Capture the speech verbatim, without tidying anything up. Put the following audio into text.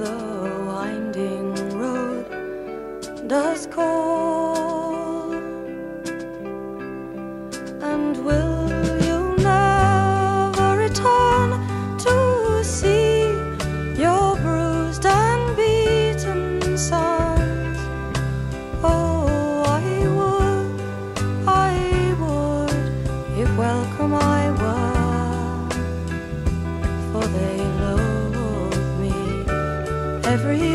the winding road does call, and will you never return to see your bruised and beaten sons? Oh, I would, I would, if welcome I were, for they loathe me every